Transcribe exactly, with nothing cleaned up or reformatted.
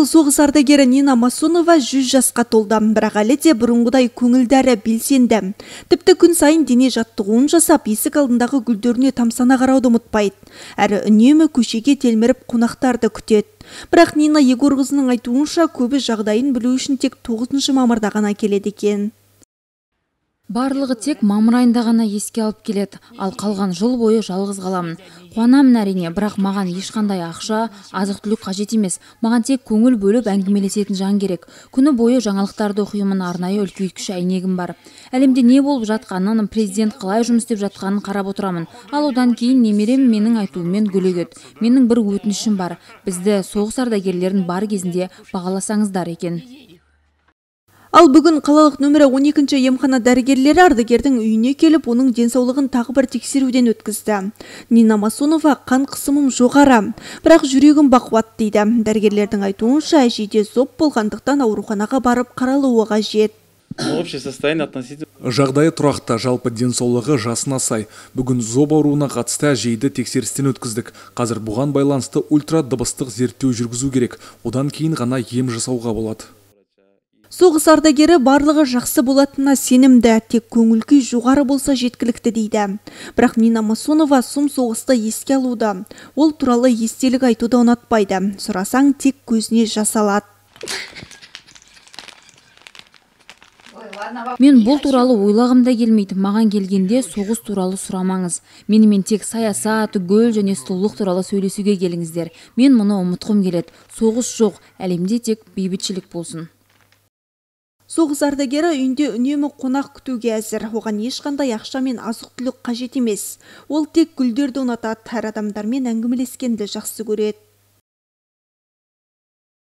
Биыл соғыс ардагері Нина Масонова жүз жасқа толды, бірақ әлі де бұрынғыдай көңілдәрі белсенді. Тіпті күн сайын дене жаттығуын жасап, есік алдындағы гүлдеріне тамсана қарауды ұмытпайды. Әрі үнемі көшеге телміріп қонақтарды күтеді. Бірақ Нина Егорқызының айтуынша, көбі жағдайын білу үшін тек тоғызыншы мамырда ғана келеді екен. Барлығы тек мамыр айында ғана еске алып келеді, ал қалған жыл бойы жалғыз қаламын. Қуанамын әрине, бірақ маған ешқандай ақша, азық-түлік қажет емес. Маған тек көңіл бөліп әңгімелесетін жан керек. Күні бойы жаңалықтарды оқимын, арнайы үлкейткіш әйнегім бар. Әлемде не болып жатқанын, президент қалай жұмыс істеп жатқанын қарап отырамын. Ал одан кейін немерем менің айтуыммен гүлегеді. Менің бір өтінішім бар. Бізді соғыс ардагерлерін бар кезінде бағаласаңыздар екен. Ал бүгін қалалық нөмірі он екінші емхана дәрігерлері ардагердің үйіне келіп, оның денсаулығын тағы бір тексеруден өткізді. Нина Масонова қан қысымым жоғары, бірақ жүрегім бақуат дейді. Дәрігерлердің айтуынша, әжейде зоб болғандықтан ауруханаға барып қаралуы қажет. Жағдайы тұрақты, жалпы денсаулығы жасына сай. Бүгін зоб ауруына қатысты әжейді тексерістен өткіздік. Қазір бұған байланысты ультра дыбыстық зерттеу жүргізу керек. Одан кейін ғана ем жасауға болады. Соғыс ардагері барлығы жақсы болатынына сенімді, тек көңіл-күй жоғары болса жеткілікті дейді. Бірақ Нина Масонова сұм соғысты еске алуды, ол туралы естелік айтуды ұнатпайды. Сұрасаң тек көзіне жас алады. Мен бұл туралы ойлағым да келмейді. Маған келгенде соғыс туралы сұрамаңыз. Менімен тек саясат, гүл және сұлулық туралы сөйлесуге келіңіздер. Мен мұны ұмытқым келеді. Соғыс жоқ, әлемде тек бейбітшілік болсын. Соғыс ардагері үйінде үнемі қонақ күтуге әзір. Оған ешқандай ақша мен азық-түлік қажет емес. Ол тек гүлдерді ұнатады, әр адамдармен әңгімелескенді жақсы көреді.